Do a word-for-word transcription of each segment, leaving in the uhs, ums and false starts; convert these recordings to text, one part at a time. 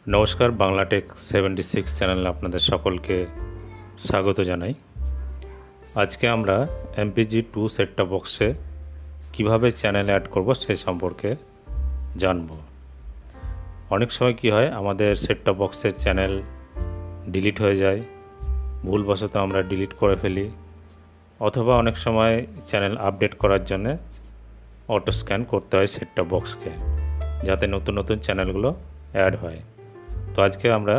নমস্কার, Bangla take seventy six চ্যানেলে আপনাদের সকলকে স্বাগত জানাই। আজকে আমরা এমপিজি টু সেটটপ বক্সে কীভাবে চ্যানেল অ্যাড করব সেই সম্পর্কে জানব। অনেক সময় কি হয়, আমাদের সেটটপ বক্সের চ্যানেল ডিলিট হয়ে যায়, ভুলবশত আমরা ডিলিট করে ফেলি, অথবা অনেক সময় চ্যানেল আপডেট করার জন্য অটো স্ক্যান করতে হয় সেটটপ বক্সকে, যাতে নতুন নতুন চ্যানেলগুলো অ্যাড হয়। তো আজকে আমরা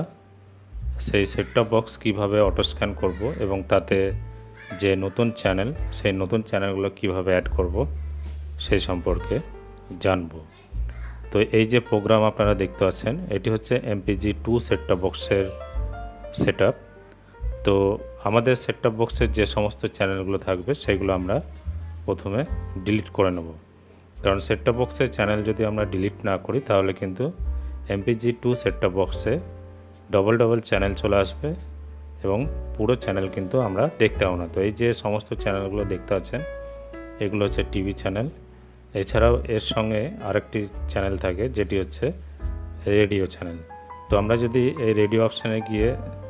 সেই সেটটপ বক্স কীভাবে অটো স্ক্যান করব এবং তাতে যে নতুন চ্যানেল, সেই নতুন চ্যানেলগুলো কিভাবে অ্যাড করব সেই সম্পর্কে জানব। তো এই যে প্রোগ্রাম আপনারা দেখতে পাচ্ছেন, এটি হচ্ছে এমপিজি টু সেটটপ বক্সের সেট আপ। তো আমাদের সেটটপ বক্সের যে সমস্ত চ্যানেলগুলো থাকবে সেগুলো আমরা প্রথমে ডিলিট করে নেব, কারণ সেটটপ বক্সের চ্যানেল যদি আমরা ডিলিট না করি তাহলে কিন্তু এমপিজি টু সেটটপ বক্সে ডবল ডবল চ্যানেল চলে আসবে এবং পুরো চ্যানেল কিন্তু আমরা দেখতে পাবো না। তো এই যে সমস্ত চ্যানেলগুলো দেখতে পাচ্ছেন, এগুলো হচ্ছে টিভি চ্যানেল। এছাড়াও এর সঙ্গে আরেকটি চ্যানেল থাকে যেটি হচ্ছে রেডিও চ্যানেল। তো আমরা যদি এই রেডিও অপশানে গিয়ে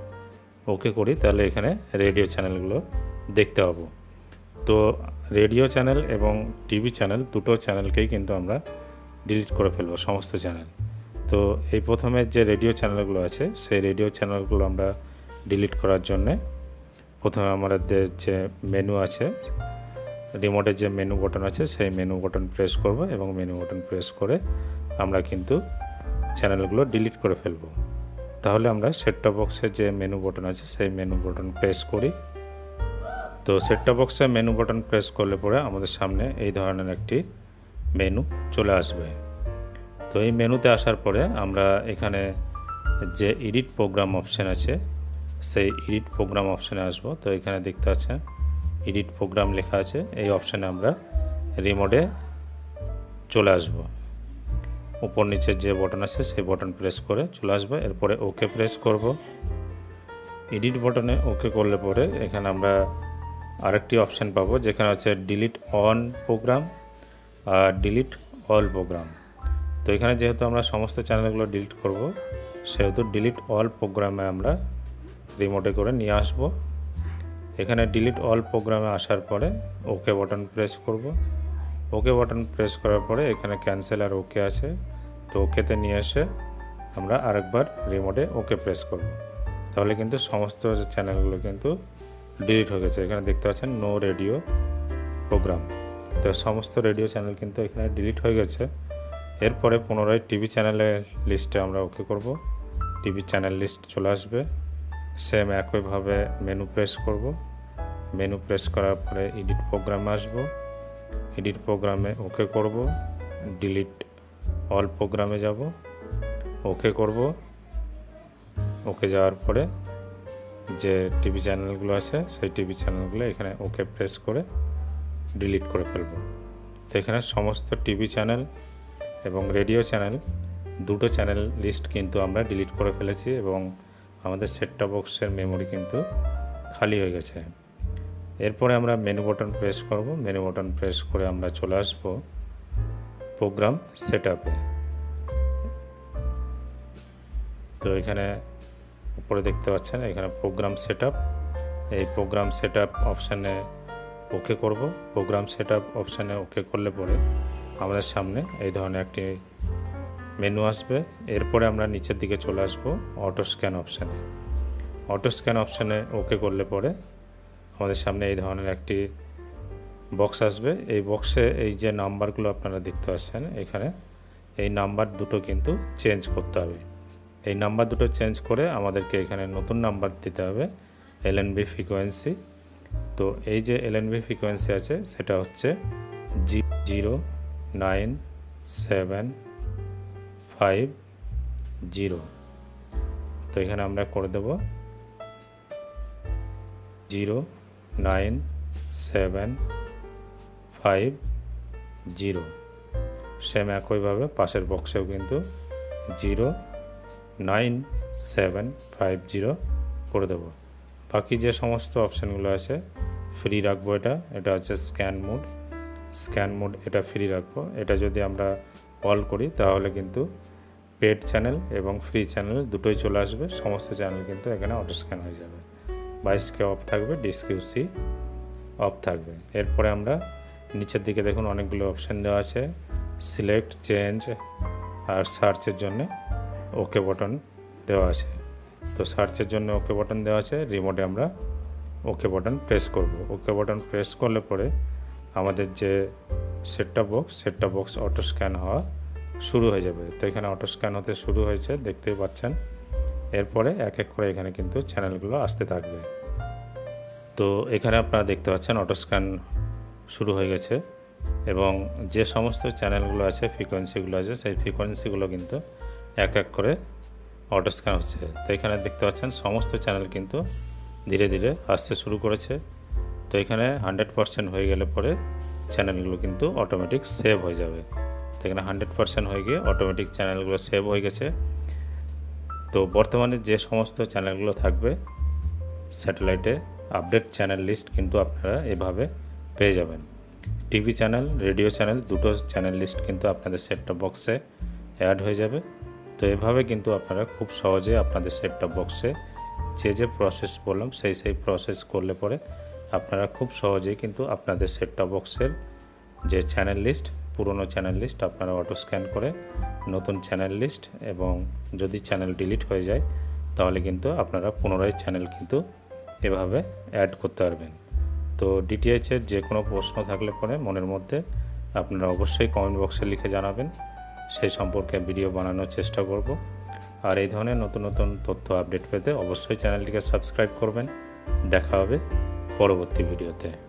ওকে করি তাহলে এখানে রেডিও চ্যানেলগুলো দেখতে পাবো। তো রেডিও চ্যানেল এবং টিভি চ্যানেল দুটো চ্যানেলকেই কিন্তু আমরা ডিলিট করে ফেলবো, সমস্ত চ্যানেল। তো এই প্রথমে যে রেডিও চ্যানেলগুলো আছে সেই রেডিও চ্যানেলগুলো আমরা ডিলিট করার জন্যে প্রথমে আমাদের যে মেনু আছে, রিমোটের যে মেনু বাটন আছে সেই মেনু বাটন প্রেস করব এবং মেনু বাটন প্রেস করে আমরা কিন্তু চ্যানেলগুলো ডিলিট করে ফেলব। তাহলে আমরা সেটটপ বক্সের যে মেনু বাটন আছে সেই মেনু বাটন প্রেস করি। তো সেটটপ বক্সে মেনু বাটন প্রেস করলে পরে আমাদের সামনে এই ধরনের একটি মেনু চলে আসবে। তো এই মেনুতে আসার পরে আমরা এখানে যে এডিট প্রোগ্রাম অপশান আছে সেই এডিট প্রোগ্রাম অপশানে আসব। তো এখানে দেখতে পাচ্ছেন এডিট প্রোগ্রাম লেখা আছে, এই অপশানে আমরা রিমোটে চলে আসব। উপর নিচের যে বটন আছে সেই বটন প্রেস করে চলে আসবে, এরপরে ওকে প্রেস করব। এডিট বটনে ওকে করলে পরে এখানে আমরা আরেকটি অপশান পাবো যেখানে আছে ডিলিট অন প্রোগ্রাম আর ডিলিট অল প্রোগ্রাম। তো এখানে যেহেতু আমরা সমস্ত চ্যানেলগুলো ডিলিট করব, সেহেতু ডিলিট অল প্রোগ্রামে আমরা রিমোটে করে নিয়ে আসব। এখানে ডিলিট অল প্রোগ্রামে আসার পরে ওকে বাটন প্রেস করব। ওকে বাটন প্রেস করার পরে এখানে ক্যান্সেল আর ওকে আছে, তো ওকেতে নিয়ে এসে আমরা আরেকবার রিমোটে ওকে প্রেস করব। তাহলে কিন্তু সমস্ত চ্যানেলগুলো কিন্তু ডিলিট হয়ে গেছে। এখানে দেখতে পাচ্ছেন নো রেডিও প্রোগ্রাম। তো সমস্ত রেডিও চ্যানেল কিন্তু এখানে ডিলিট হয়ে গেছে। এরপরে পুনরায় টিভি চ্যানেলের লিস্টে আমরা ওকে করব। টিভি চ্যানেল লিস্ট চলে আসবে। সেম একইভাবে মেনু প্রেস করব। মেনু প্রেস করার পরে এডিট প্রোগ্রামে আসব। এডিট প্রোগ্রামে ওকে করব। ডিলিট অল প্রোগ্রামে যাব, ওকে করব। ওকে যাওয়ার পরে যে টিভি চ্যানেলগুলো আছে সেই টিভি চ্যানেলগুলো এখানে ওকে প্রেস করে ডিলিট করে ফেলব। তো এখানে সমস্ত টিভি চ্যানেল এবং রেডিও চ্যানেল দুটো চ্যানেল লিস্ট কিন্তু আমরা ডিলিট করে ফেলেছি এবং আমাদের সেটটপ বক্সের মেমোরি কিন্তু খালি হয়ে গেছে। এরপরে আমরা মেনু বাটন প্রেস করব। মেনু বাটন প্রেস করে আমরা চলে আসব প্রোগ্রাম সেট আপে। তো এখানে উপরে দেখতে পাচ্ছেন এখানে প্রোগ্রাম সেট আপ। এই প্রোগ্রাম সেট আপ অপশানে ওকে করব। প্রোগ্রাম সেট আপ অপশানে ওকে করলে পরে আমাদের সামনে এই ধরনের একটি মেনু আসবে। এরপরে আমরা নিচের দিকে চলে আসব অটো স্ক্যান অপশানে। অটো স্ক্যান অপশানে ওকে করলে পরে আমাদের সামনে এই ধরনের একটি বক্স আসবে। এই বক্সে এই যে নাম্বারগুলো আপনারা দেখতে পাচ্ছেন, এখানে এই নাম্বার দুটো কিন্তু চেঞ্জ করতে হবে। এই নাম্বার দুটো চেঞ্জ করে আমাদেরকে এখানে নতুন নাম্বার দিতে হবে, এলএনবি ফ্রিকোয়েন্সি। তো এই যে এলএনবি ফ্রিকোয়েন্সি আছে সেটা হচ্ছে G zero nine seven five zero. তো এখানে আমরা করে দেব zero nine seven five zero. Same একইভাবে পাশের বক্সেও কিন্তু zero nine seven five zero করে দেব। বাকি যে সমস্ত অপশানগুলো আছে ফ্রি রাখবো। এটা এটা হচ্ছে স্ক্যান মোড। স্ক্যান মোড এটা ফ্রি রাখবো। এটা যদি আমরা অল করি তাহলে কিন্তু পেড চ্যানেল এবং ফ্রি চ্যানেল দুটোই চলে আসবে। সমস্ত চ্যানেল কিন্তু এখানে অটো স্ক্যান হয়ে যাবে। বাইশ কে অফ থাকবে, ডিসকিউসি অফ থাকবে। এরপরে আমরা নিচের দিকে দেখুন অনেকগুলো অপশান দেওয়া আছে, সিলেক্ট, চেঞ্জ আর সার্চের জন্য ওকে বাটন দেওয়া আছে। তো সার্চের জন্য ওকে বাটন দেওয়া আছে, রিমোটে আমরা ওকে বাটন প্রেস করব। ওকে বাটন প্রেস করলে পরে আমাদের যে set top box set top box auto scan হওয়া শুরু হয়ে যাবে। তো এখানে অটো স্ক্যান হতে শুরু হয়েছে, দেখতেই পাচ্ছেন। এরপরে এক এক করে এখানে কিন্তু চ্যানেলগুলো আসতে থাকবে। তো এখানে আপনারা দেখতে পাচ্ছেন অটো স্ক্যান শুরু হয়ে গেছে এবং যে সমস্ত চ্যানেলগুলো আছে, ফ্রিকোয়েন্সিগুলো আছে, সেই ফ্রিকোয়েন্সিগুলো কিন্তু এক এক করে অটো স্ক্যান হচ্ছে। তো এখানে দেখতে পাচ্ছেন সমস্ত চ্যানেল কিন্তু ধীরে ধীরে আসতে শুরু করেছে। তো এখানে হান্ড্রেড পারসেন্ট হয়ে গেলে পরে চ্যানেলগুলো কিন্তু অটোমেটিক সেভ হয়ে যাবে। তো এখানে হান্ড্রেড পারসেন্ট হয়ে গিয়ে অটোমেটিক চ্যানেলগুলো সেভ হয়ে গেছে। তো বর্তমানে যে সমস্ত চ্যানেলগুলো থাকবে স্যাটেলাইটে আপডেট চ্যানেল লিস্ট কিন্তু আপনারা এভাবে পেয়ে যাবেন। টিভি চ্যানেল, রেডিও চ্যানেল দুটো চ্যানেল লিস্ট কিন্তু আপনাদের সেট টপ বক্সে অ্যাড হয়ে যাবে। তো এভাবে কিন্তু আপনারা খুব সহজে আপনাদের সেট টপ বক্সে যে যে প্রসেস বললাম সেই সেই প্রসেস করলে পরে আপনারা খুব সহজেই কিন্তু আপনাদের সেট টপ বক্সের যে চ্যানেল লিস্ট, পুরনো চ্যানেল লিস্ট আপনারা অটো স্ক্যান করে নতুন চ্যানেল লিস্ট, এবং যদি চ্যানেল ডিলিট হয়ে যায় তাহলে কিন্তু আপনারা পুনরায় চ্যানেল কিন্তু এভাবে অ্যাড করতে পারবেন। তো ডিটিএইচের যে কোনো প্রশ্ন থাকলে পরে মনের মধ্যে আপনারা অবশ্যই কমেন্ট বক্সে লিখে জানাবেন, সেই সম্পর্কে ভিডিও বানানোর চেষ্টা করব। আর এই ধরনের নতুন নতুন তথ্য আপডেট পেতে অবশ্যই চ্যানেলটিকে সাবস্ক্রাইব করবেন। দেখা হবে পরবর্তী ভিডিওতে।